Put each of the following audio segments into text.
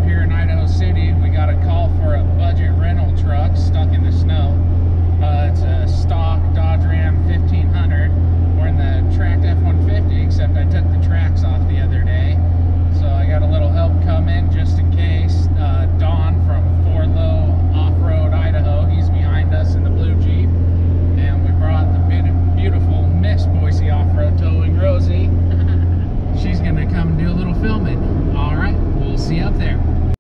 here in Idaho City, we got a call for a budget rental truck stuck in the snow. It's a stock Dodge Ram 1500. We're in the tracked F-150, except I took the tracks off the other day. So I got a little help coming just in case. Don from Forlow Off-Road Idaho, he's behind us in the blue Jeep. And we brought the beautiful Miss Boise Off-Road Towing, Rosie. She's going to come and do a little filming. All right, we'll see you up there.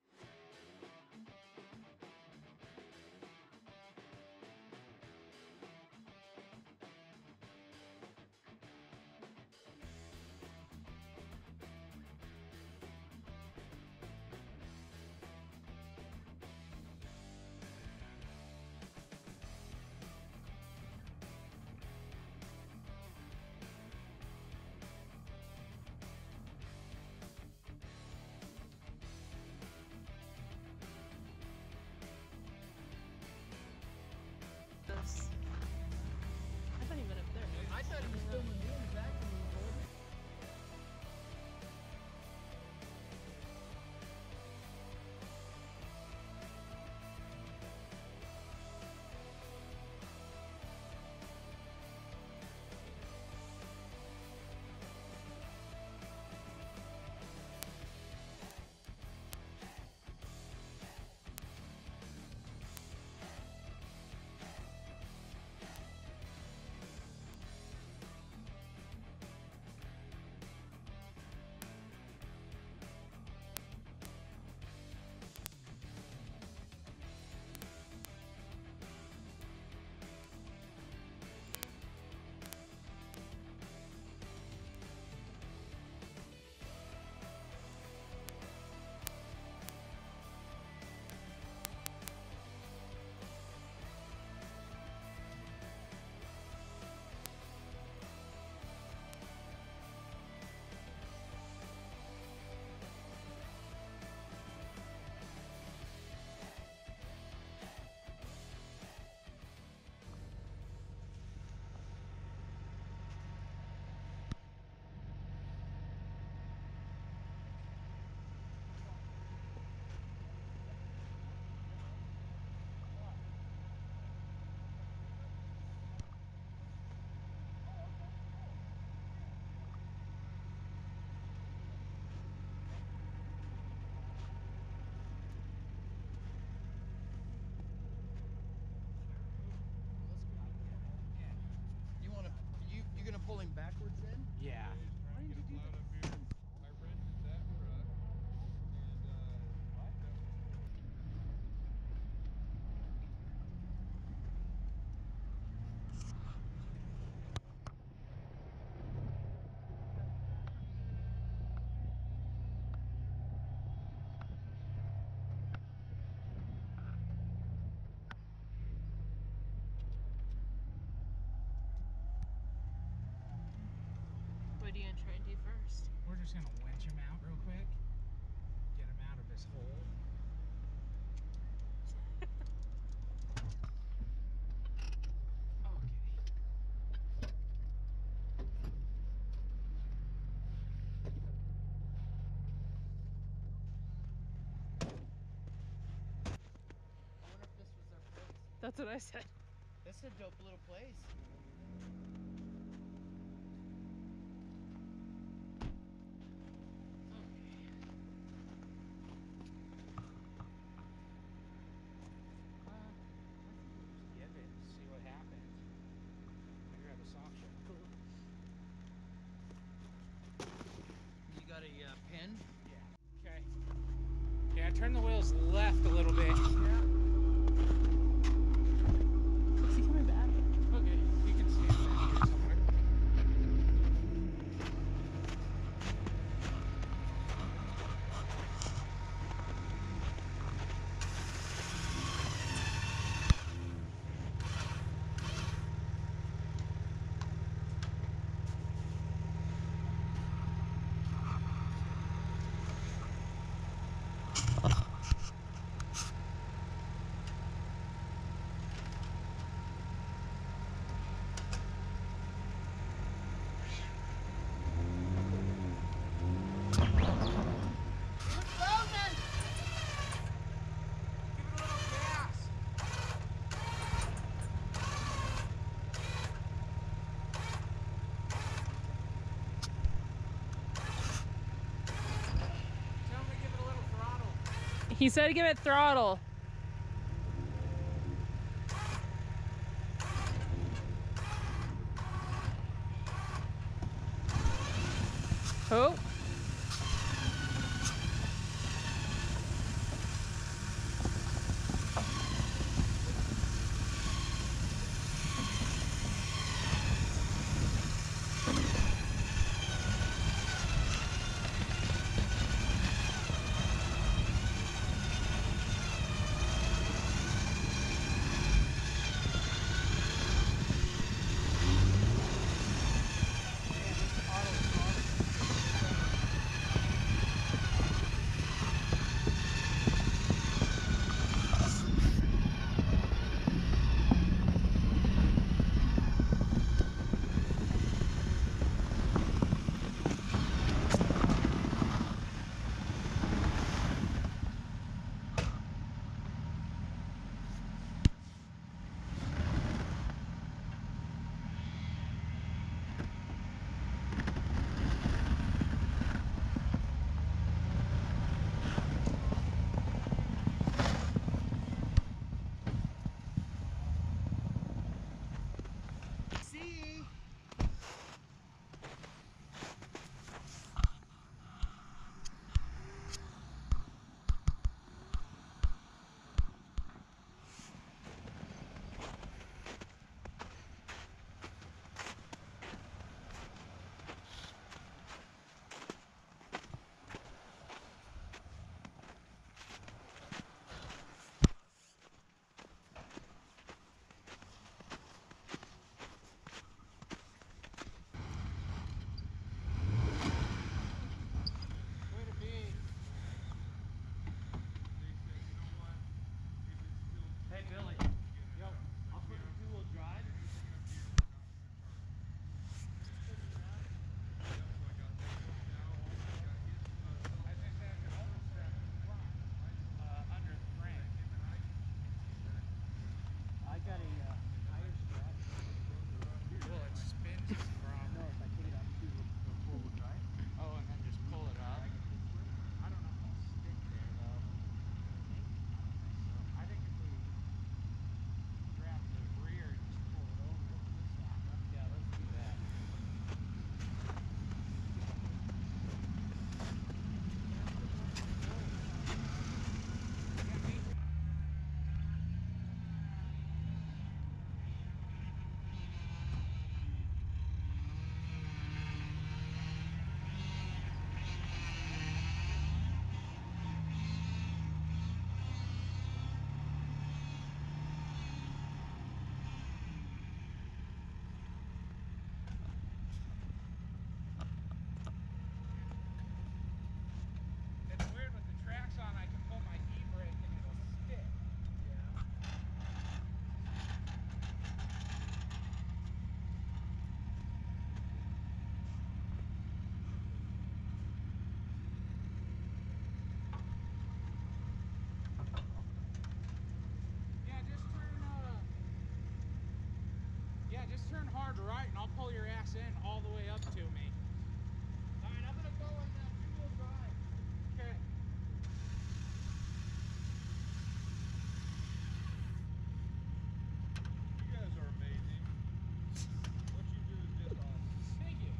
I thought he went up there. I thought he was filming me in the back when we recorded. You gonna pull him backwards then? Yeah. Why didn't you do that? I rented that truck What are you gonna try and do first? We're just going to winch him out real quick. Get him out of his hole. Okay. I wonder if this was their place. That's what I said. This is a dope little place. Give it, see what happens. I grab a soft shell. You got a pen? Yeah. Okay. Yeah, turn the wheels left a little bit. Yeah. Is he coming back? Okay, you can stand back here somewhere. He said give it throttle. Oh. Hey Billy, yo, I'll put a dual drive. I think that can overstep the front, under the frame. I got a tire strap. Well, it spins from. No, if I take it out to the four-wheel drive. Oh, and then just pull it up. Drag it this way. I don't know if I'll stick there though. I think if we grab the rear and just pull it over. Yeah, let's do that. It's weird with the tracks on, I can pull my e-brake and it'll stick. Just turn hard right and I'll pull your ass in all the way up to me. Alright, I'm gonna go in two-wheel drive. Okay. You guys are amazing. What you do is just awesome. Thank you.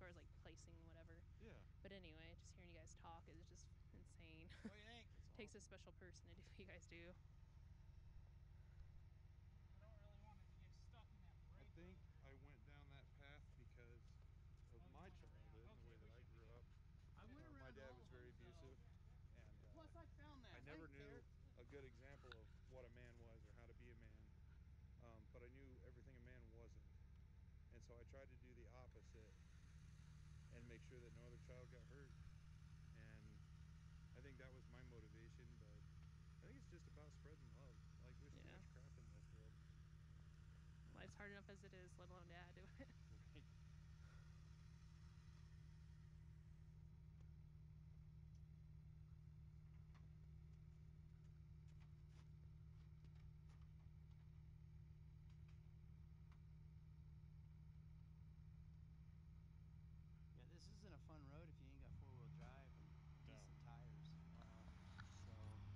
far as like placing whatever. Yeah. But anyway, just hearing you guys talk is just insane. What do you think? Takes a special person to do what you guys do. I don't really want it to get stuck in that I brake think rotor. I went down that path because of Oh, you my went childhood around. and the way Okay, that we I should be grew good. up. I went around My dad all was of very them, so- abusive, and Plus, I found that. I never knew a good example of what a man was or how to be a man, but I knew everything a man wasn't, and so I tried to do the opposite and make sure that no other child got hurt. And I think that was my motivation, but I think it's just about spreading love. Like, there's too Yeah. much crap in this world. Life's hard enough as it is, let alone dad do it. Right. Yeah, this isn't a fun road if you ain't got four-wheel drive and No. decent tires. So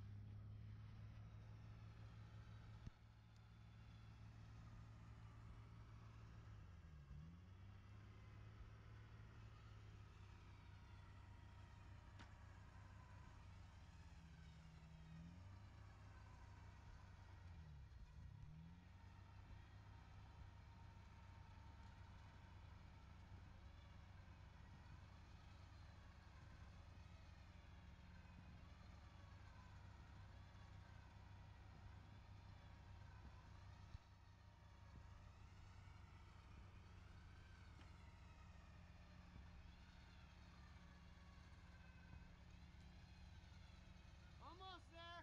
almost there.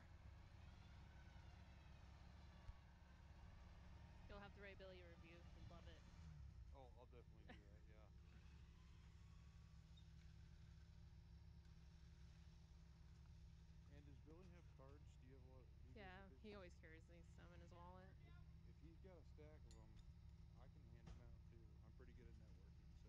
You'll have to write Billy a review. He'd love it. Oh, I'll definitely do that, yeah. And does Billy have cards? Do you have a lot? Do you Yeah, get he always carries some in his wallet. If he's got a stack of them, I can hand them out too. I'm pretty good at networking, so.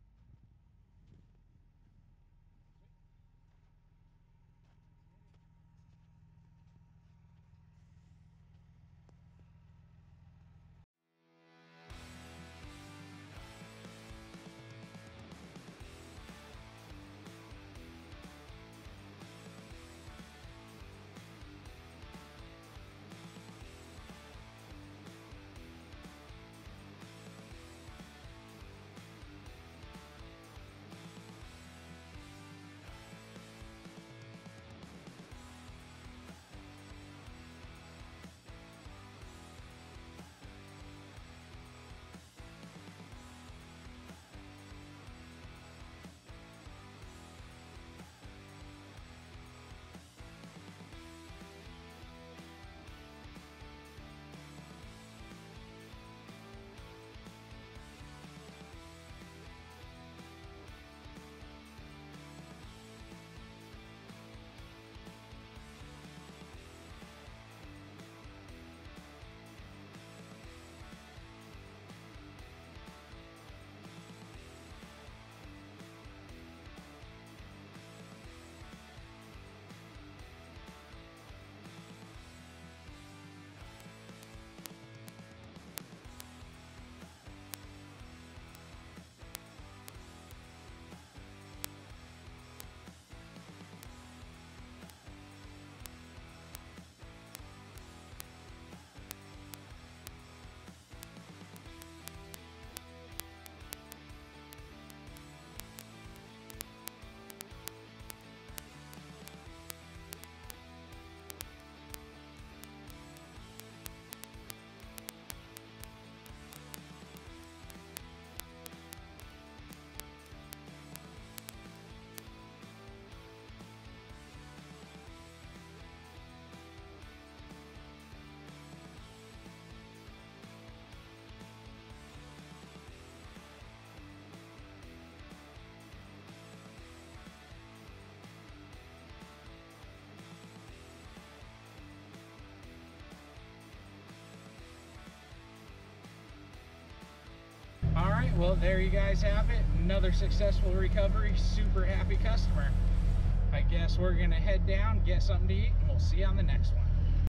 All right, well, there you guys have it. Another successful recovery. Super happy customer. I guess we're going to head down, get something to eat, and we'll see you on the next one.